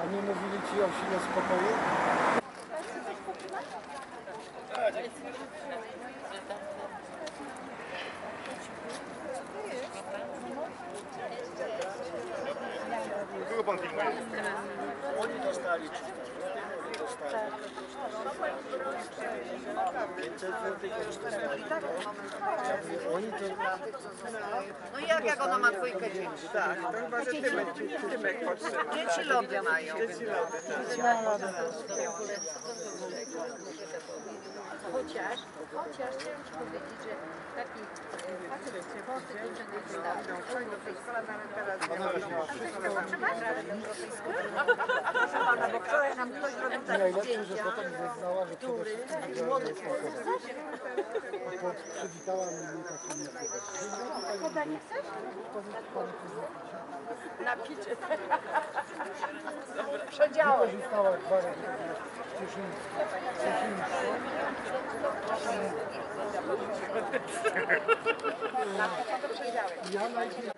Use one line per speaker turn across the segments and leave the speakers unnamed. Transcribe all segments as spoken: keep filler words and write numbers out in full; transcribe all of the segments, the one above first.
A nie mówili ci o sile spokoju?
Kogo pan filmuje?
Oni dostali trzysta złotych, oni dostali pięćset złotych, oni dostali to. Oni to...
No i jak, jak ona ma dwójkę dzieci?
Tak, to chyba, że Tymek, Tymek potrzeba.
Dzieci lody mają.
Dzieci lody,
Chociaż, chociaż chciałam ci powiedzieć, że taki facet w Polsce pięćdziesiąt
Najlepsze, że potem zeznała, że przede wszystkim widziała, że jest alkohol. Przywitała mnie takimi
Koda nie chcesz? Na picie. Przedziałem.
Wykorzystała dwa razy Cieszyńsko. Ja najpierw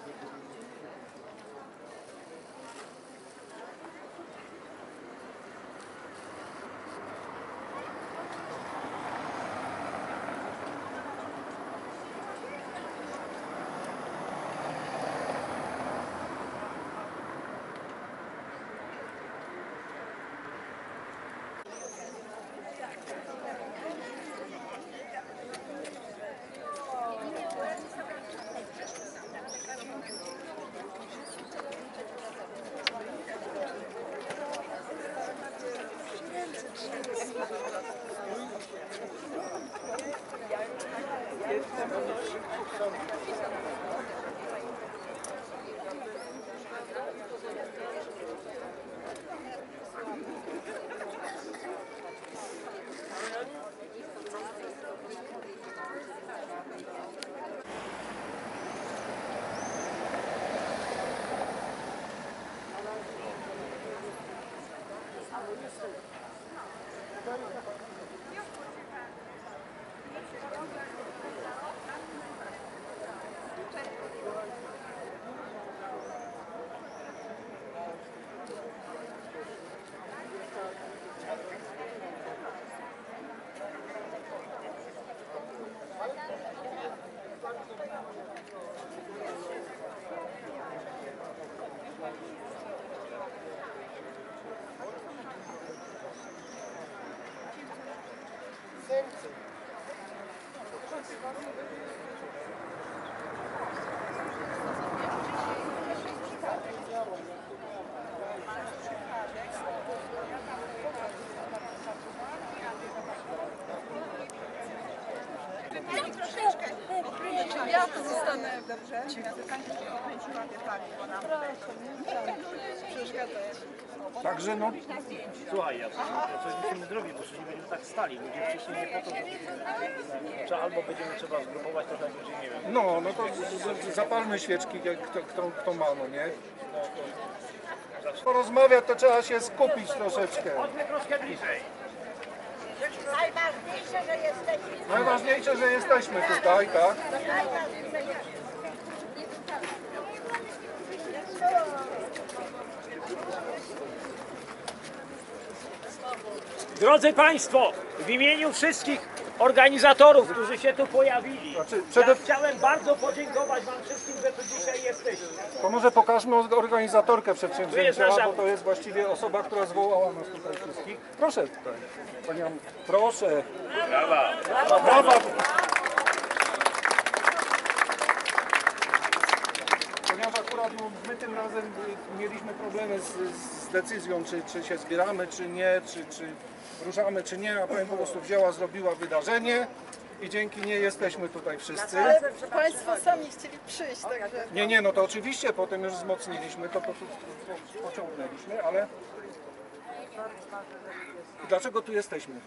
Ja tu zostanę, dobrze? Ja tylko nie pokręciła te pary, bo nam przeszkadzać.
Także no,
Słuchaj, ja coś, ja coś musimy zrobić, bo przecież nie będziemy tak stali. Ludzie wcześniej nie po to, żeby... Trzeba, albo będziemy trzeba zgrupować trochę ludzi, nie wiem.
no, no to zapalmy świeczki, jak kto, kto, kto ma, no nie? Porozmawiać to trzeba się skupić troszeczkę.
Chodźmy troszkę bliżej.
Najważniejsze, że jesteśmy.
Najważniejsze, że jesteśmy tutaj, tak?
Drodzy Państwo, w imieniu wszystkich organizatorów, którzy się tu pojawili,
Znaczy, przede...
ja chciałem bardzo podziękować Wam wszystkim, że tu dzisiaj jesteście.
To może pokażmy organizatorkę
Tu jest
przedsięwzięcia,
nasza-
bo to jest właściwie osoba, która zwołała nas tutaj wszystkich. Proszę tutaj. Pani Anno, proszę.
Brawa.
Brawa. Ponieważ akurat no, my tym razem y, mieliśmy problemy z, z decyzją, czy, czy się zbieramy, czy nie, czy, czy ruszamy, czy nie, a pani po prostu wzięła, zrobiła wydarzenie i dzięki niej jesteśmy tutaj wszyscy.
Ale Państwo sami chcieli przyjść, także...
Nie, nie, no to oczywiście potem już wzmocniliśmy, to po prostu po, pociągnęliśmy, ale dlaczego tu jesteśmy?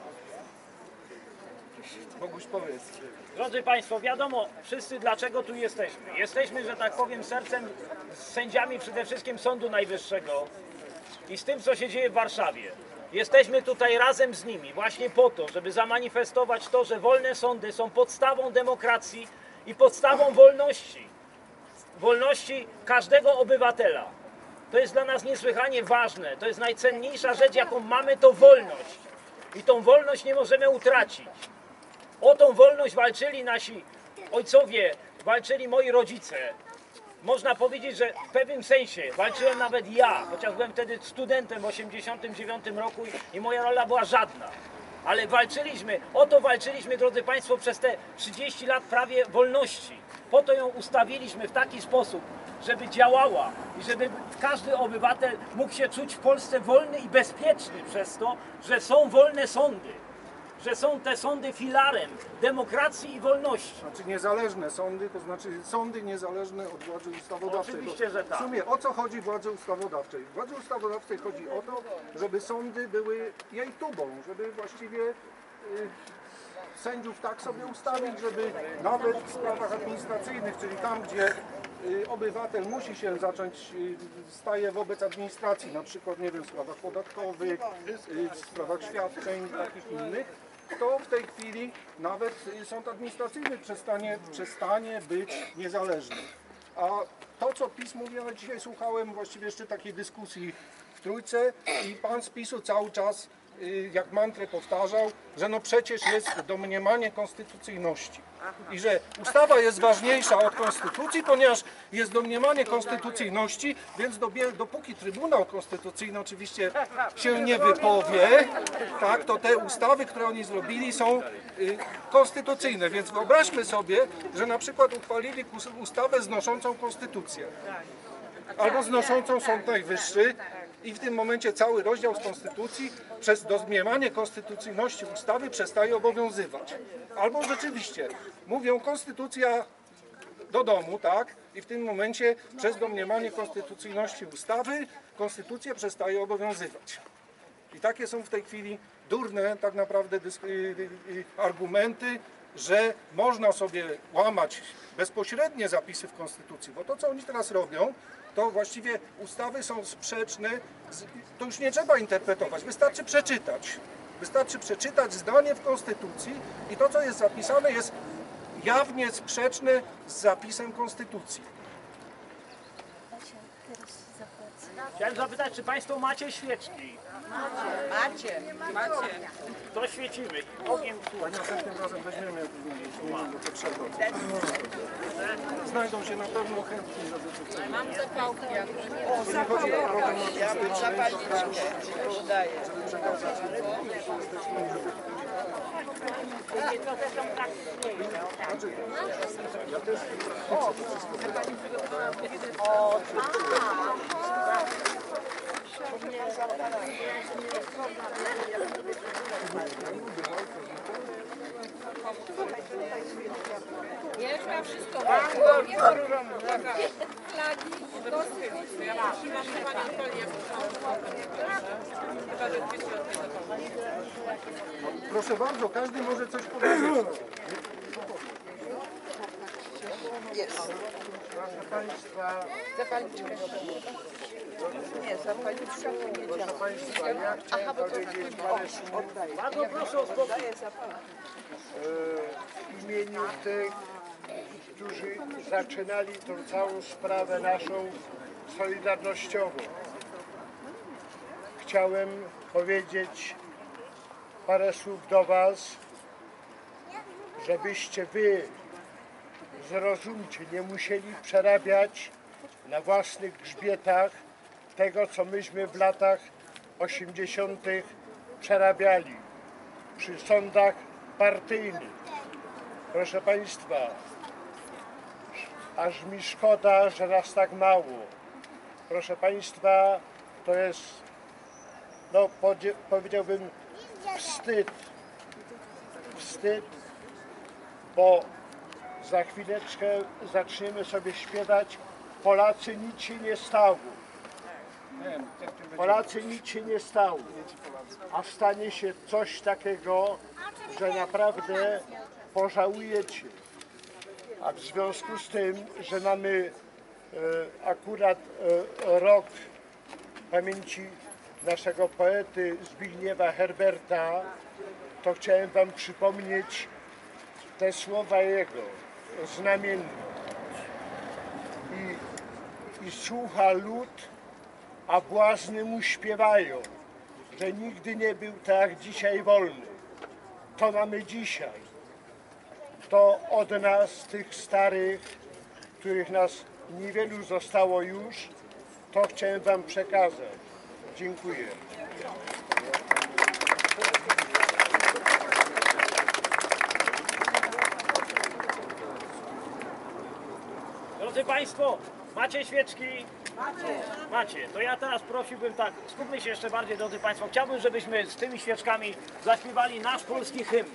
Boguś, powiedz.
Drodzy Państwo, wiadomo wszyscy dlaczego tu jesteśmy. Jesteśmy, że tak powiem, sercem z sędziami przede wszystkim Sądu Najwyższego i z tym, co się dzieje w Warszawie. Jesteśmy tutaj razem z nimi właśnie po to, żeby zamanifestować to, że wolne sądy są podstawą demokracji i podstawą wolności. Wolności każdego obywatela. To jest dla nas niesłychanie ważne. To jest najcenniejsza rzecz, jaką mamy, to wolność. I tą wolność nie możemy utracić. O tą wolność walczyli nasi ojcowie, walczyli moi rodzice. Można powiedzieć, że w pewnym sensie walczyłem nawet ja, chociaż byłem wtedy studentem w osiemdziesiątym dziewiątym roku i moja rola była żadna. Ale walczyliśmy, o to walczyliśmy, drodzy Państwo, przez te trzydzieści lat prawie wolności. Po to ją ustawiliśmy w taki sposób, żeby działała i żeby każdy obywatel mógł się czuć w Polsce wolny i bezpieczny przez to, że są wolne sądy, że są te sądy filarem demokracji i wolności.
Znaczy niezależne sądy, to znaczy sądy niezależne od władzy ustawodawczej.
Oczywiście, że tak.
W sumie o co chodzi władzy ustawodawczej? Władzy ustawodawczej chodzi o to, żeby sądy były jej tubą, żeby właściwie y, sędziów tak sobie ustawić, żeby nawet w sprawach administracyjnych, czyli tam, gdzie y, obywatel musi się zacząć, y, staje wobec administracji, na przykład, nie wiem, w sprawach podatkowych, y, w sprawach świadczeń, takich innych, to w tej chwili nawet sąd administracyjny przestanie, przestanie być niezależny. A to, co PiS mówi, ale dzisiaj słuchałem właściwie jeszcze takiej dyskusji w Trójce i pan z PiSu cały czas y, jak mantrę powtarzał, że no przecież jest domniemanie konstytucyjności i że ustawa jest ważniejsza od konstytucji, ponieważ jest domniemanie konstytucyjności, więc dobie, dopóki Trybunał Konstytucyjny oczywiście się nie wypowie, tak, to te ustawy, które oni zrobili, są y, konstytucyjne. Więc wyobraźmy sobie, że na przykład uchwalili ustawę znoszącą konstytucję albo znoszącą Sąd Najwyższy i w tym momencie cały rozdział z Konstytucji przez domniemanie konstytucyjności ustawy przestaje obowiązywać. Albo rzeczywiście mówią konstytucja do domu, tak? I w tym momencie przez domniemanie konstytucyjności ustawy konstytucja przestaje obowiązywać. I takie są w tej chwili durne tak naprawdę argumenty, że można sobie łamać bezpośrednie zapisy w Konstytucji, bo to, co oni teraz robią, to właściwie ustawy są sprzeczne, z, to już nie trzeba interpretować, wystarczy przeczytać. Wystarczy przeczytać zdanie w Konstytucji i to, co jest zapisane, jest jawnie sprzeczne z zapisem Konstytucji.
Chciałem zapytać, czy Państwo macie świeczki?
Macie, macie.
To świecimy. Ogień słucha.
Następnym razem weźmiemy jakieś do potrzeby. Znajdą się na pewno chętni za zastosowanie.
Mam zapałki.
Jeśli chodzi o program artystyczny, to
Daję.
żeby przekazać Znaczy, ja też chcę to wszystko
Ja już mam wszystko. Mam nie flagi, konstytucję. Mam panią folię. Chyba do dwieście.
Proszę bardzo, każdy może coś powiedzieć.
Jest. Proszę Państwa,
Nie, zapalniczka to nie
proszę Państwa, ja chciałem powiedzieć parę słów
Bardzo proszę o spokój.
w imieniu tych, którzy zaczynali tą całą sprawę naszą solidarnościową. Chciałem powiedzieć parę słów do Was, żebyście Wy zrozumcie, nie musieli przerabiać na własnych grzbietach tego, co myśmy w latach osiemdziesiątych przerabiali przy sądach partyjnych. Proszę Państwa, aż mi szkoda, że nas tak mało. Proszę Państwa, to jest, no powiedziałbym, wstyd. Wstyd, bo za chwileczkę zaczniemy sobie śpiewać Polacy, nic się nie stało. Polacy, nic się nie stało. A stanie się coś takiego, że naprawdę pożałujecie. A w związku z tym, że mamy e, akurat e, rok pamięci naszego poety Zbigniewa Herberta, to chciałem Wam przypomnieć te słowa jego, znamienne. I, i słucha lud a błazny mu śpiewają, że nigdy nie był tak jak dzisiaj wolny. To mamy dzisiaj. To od nas, tych starych, których nas niewielu zostało już, to chciałem wam przekazać. Dziękuję.
Drodzy Państwo, macie świeczki? Macie. Macie. To ja teraz prosiłbym tak, skupmy się jeszcze bardziej, drodzy Państwo. Chciałbym, żebyśmy z tymi świeczkami zaśpiewali nasz polski hymn.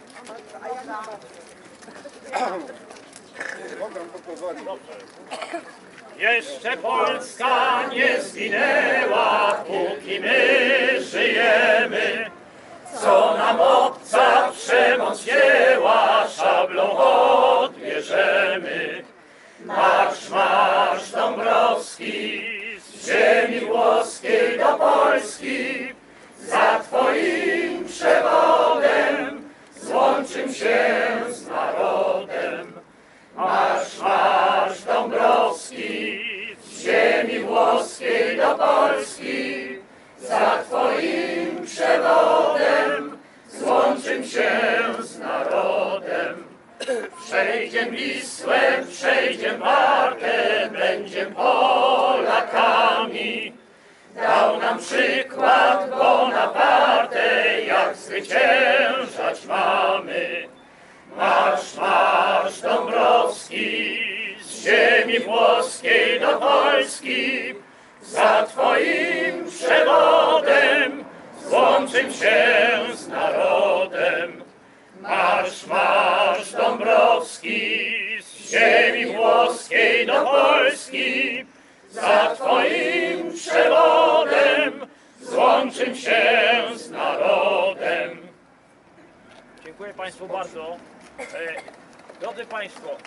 Mogę popozwolić.
Jeszcze Polska nie zginęła, póki my żyjemy. Co nam obca przemoc wzięła, szablą odbierzemy. Marsz, marsz Dąbrowski, z ziemi włoskiej do Polski, za Twoim przewodem złączym się z narodem. Marsz, marsz Dąbrowski, z ziemi włoskiej do Polski, za Twoim przewodem złączym się z narodem. Przejdziem Wisłę, przejdziem Wartę, będziem Polakami. Dał nam przykład Bonaparte, jak zwyciężać mamy. Marsz, marsz Dąbrowski, z ziemi włoskiej do Polski, za Twoim przewodem złączym się z narodem. Marsz, marsz Dąbrowski, z ziemi włoskiej do Polski, za Twoim przewodem złączym się z narodem. Dziękuję Państwu bardzo. E, drodzy Państwo, e,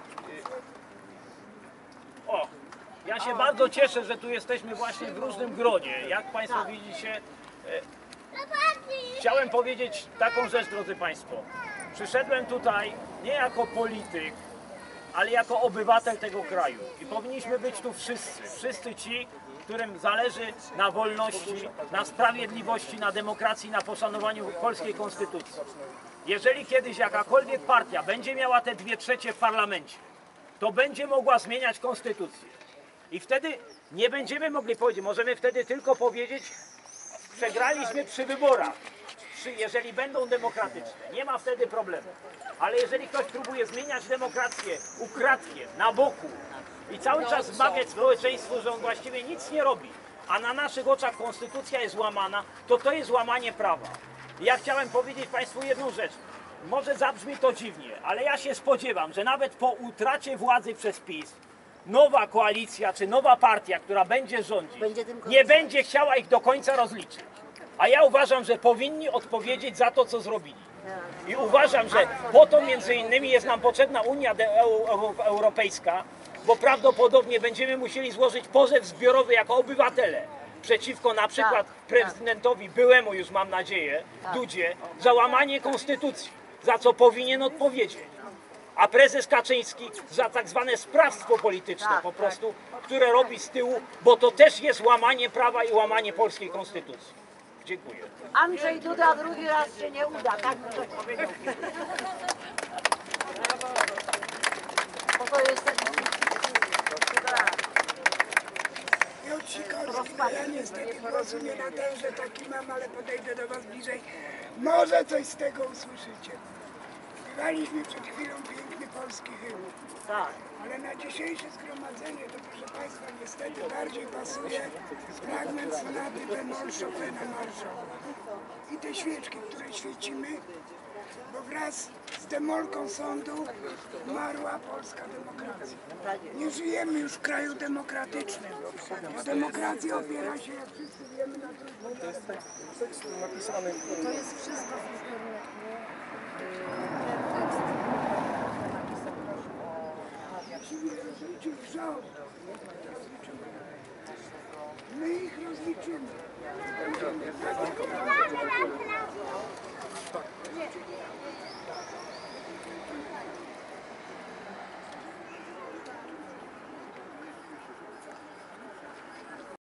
o, ja się bardzo cieszę, że tu jesteśmy właśnie w różnym gronie. Jak Państwo widzicie, e, chciałem powiedzieć taką rzecz, drodzy Państwo. Przyszedłem tutaj nie jako polityk, ale jako obywatel tego kraju. I powinniśmy być tu wszyscy. Wszyscy ci, którym zależy na wolności, na sprawiedliwości, na demokracji, na poszanowaniu polskiej konstytucji. Jeżeli kiedyś jakakolwiek partia będzie miała te dwie trzecie w parlamencie, to będzie mogła zmieniać konstytucję. I wtedy nie będziemy mogli powiedzieć, możemy wtedy tylko powiedzieć, przegraliśmy przy wyborach, jeżeli będą demokratyczne. Nie ma wtedy problemu. Ale jeżeli ktoś próbuje zmieniać demokrację ukradkiem, na boku i cały czas wmawiać społeczeństwu, że on właściwie nic nie robi, a na naszych oczach konstytucja jest łamana, to to jest łamanie prawa. I ja chciałem powiedzieć Państwu jedną rzecz. Może zabrzmi to dziwnie, ale ja się spodziewam, że nawet po utracie władzy przez PiS nowa koalicja czy nowa partia, która będzie rządzić, nie będzie chciała ich do końca rozliczyć. A ja uważam, że powinni odpowiedzieć za to, co zrobili. I uważam, że po to między innymi jest nam potrzebna Unia Europejska, bo prawdopodobnie będziemy musieli złożyć pozew zbiorowy jako obywatele przeciwko na przykład prezydentowi, byłemu już mam nadzieję, Dudzie, za łamanie konstytucji, za co powinien odpowiedzieć. A prezes Kaczyński za tak zwane sprawstwo polityczne po prostu, które robi z tyłu, bo to też jest łamanie prawa i łamanie polskiej konstytucji. Dziękuję.
Andrzej Duda drugi raz się nie uda, tak? Bo to jest...
Ja niestety głosu nie natężę, taki mam, ale podejdę do Was bliżej. Może coś z tego usłyszycie. Śpiewaliśmy przed chwilą piękny polski hymn.
Tak.
Ale na dzisiejsze zgromadzenie to, proszę Państwa, niestety bardziej pasuje fragment sonaty bemol Chopina Marszowa. I te świeczki, które świecimy, bo wraz z demolką sądu umarła polska demokracja. Nie żyjemy już w kraju demokratycznym, bo demokracja opiera się, jak wszyscy wiemy, na drugim.
To jest tekst, tekst napisany.
To jest wszystko w internecie.
Ci nie rozliczył rząd. My ich rozliczymy. Będziemy